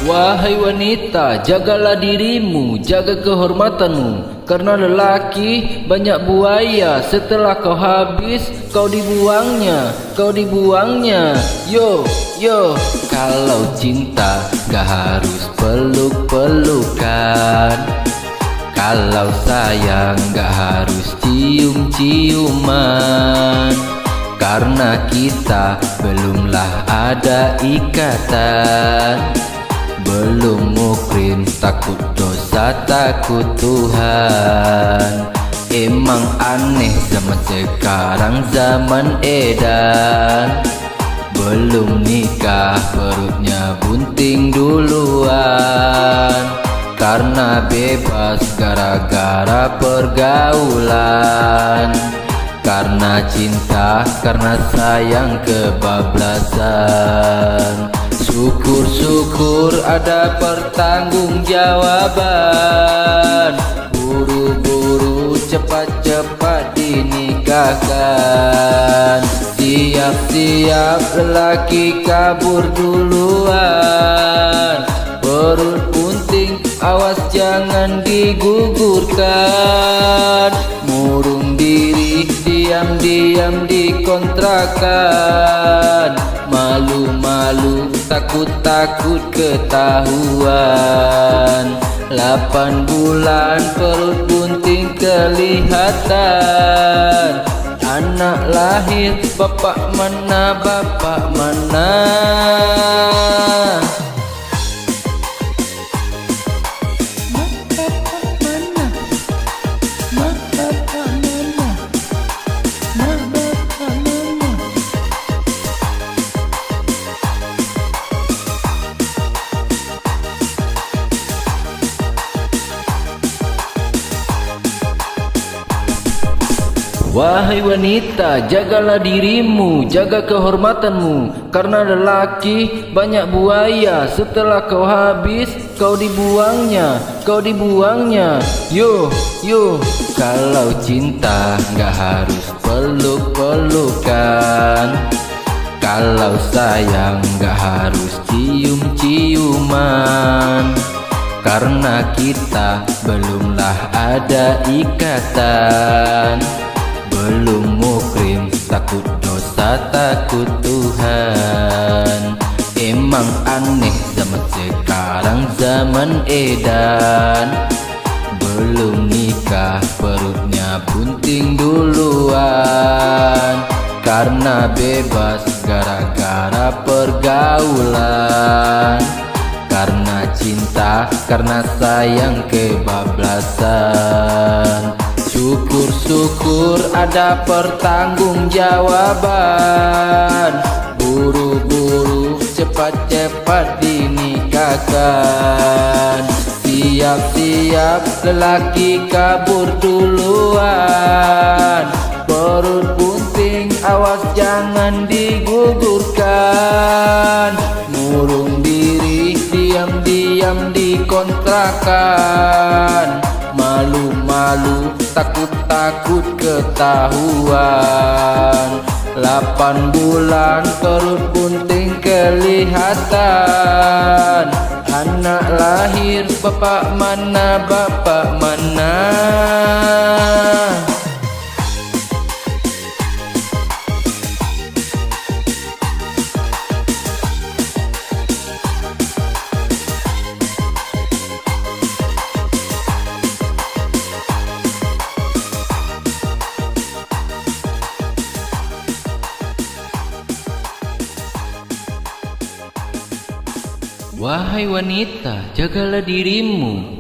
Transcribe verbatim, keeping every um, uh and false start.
Wahai wanita, jagalah dirimu, jaga kehormatanmu, karena lelaki banyak buaya, setelah kau habis, kau dibuangnya, kau dibuangnya. Yo, yo, kalau cinta gak harus peluk-pelukan, kalau sayang gak harus cium-ciuman, karena kita belumlah ada ikatan. Belum mukrin, takut dosa, takut Tuhan. Emang aneh zaman sekarang, zaman edan. Belum nikah perutnya bunting duluan, karena bebas gara-gara pergaulan, karena cinta, karena sayang kebablasan. Syukur-syukur ada pertanggungjawaban, buru-buru cepat-cepat dinikahkan. Siap-siap lelaki kabur duluan, perut bunting awas jangan digugurkan. Murung diri diam-diam dikontrakan, malu-malu takut-takut ketahuan. Lapan bulan perut bunting kelihatan, anak lahir bapak mana, bapak mana. Wahai wanita, jagalah dirimu, jaga kehormatanmu, karena lelaki banyak buaya, setelah kau habis, kau dibuangnya, kau dibuangnya. Yo, yo, kalau cinta gak harus peluk-pelukan, kalau sayang gak harus cium-ciuman, karena kita belumlah ada ikatan. Belum mukrim, takut dosa, takut Tuhan. Emang aneh zaman sekarang, zaman edan. Belum nikah perutnya bunting duluan, karena bebas gara-gara pergaulan, karena cinta, karena sayang kebablasan. Syukur-syukur ada pertanggungjawaban, buru-buru cepat-cepat dinikahkan. Siap-siap lelaki kabur duluan, perut bunting awas jangan digugurkan. Murung diri diam-diam dikontrakan, malu-malu takut-takut ketahuan. Lapan bulan perut bunting kelihatan, anak lahir bapak mana, bapak mana. Wahai wanita, jagalah dirimu,